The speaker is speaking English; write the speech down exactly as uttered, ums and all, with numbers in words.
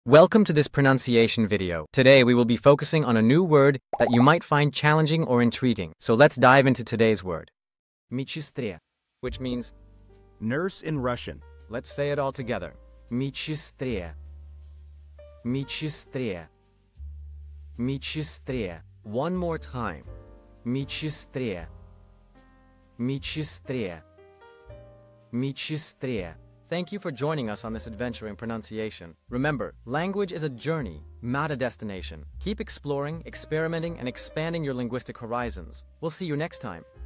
Welcome to this pronunciation video. Today we will be focusing on a new word that you might find challenging or intriguing. So let's dive into today's word. Медсестре, which means nurse in Russian. Let's say it all together. Медсестре. Медсестре. Медсестре. One more time. Медсестре. Медсестре. Медсестре. Thank you for joining us on this adventure in pronunciation. Remember, language is a journey, not a destination. Keep exploring, experimenting, and expanding your linguistic horizons. We'll see you next time.